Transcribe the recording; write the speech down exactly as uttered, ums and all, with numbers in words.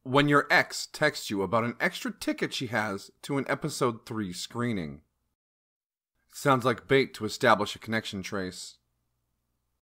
when your ex texts you about an extra ticket she has to an episode three screening. Sounds like bait to establish a connection trace.